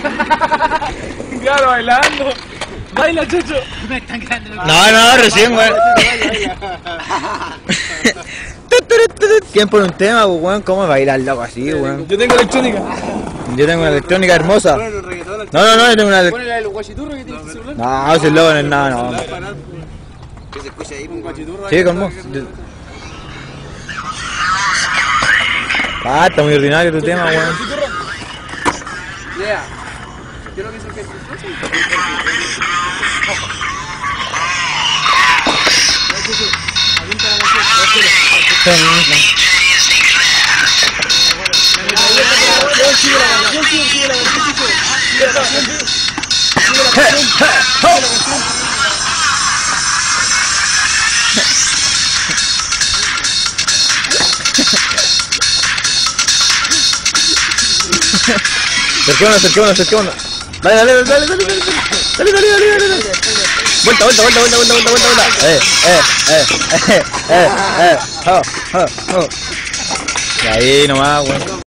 Claro, bailando. Baila, Chucho. No es tan grande lo que... No, recién, weón. ¿Quién pone un tema, weón? ¿Cómo bailar loco así, weón? Yo tengo electrónica. Yo tengo una electrónica hermosa. No, yo tengo una electrónica. Ponle la del guachiturro que tiene el celular. No, si el loco no es nada, no. Que se escucha ahí un guachiturro. Sí, ¿cómo? Ah, está muy ordinario tu tema, weón. Yeah. ¿Qué es lo que dice el jefe? Acerquémonos. Dale. Vuelta. Y ahí nomás, weón.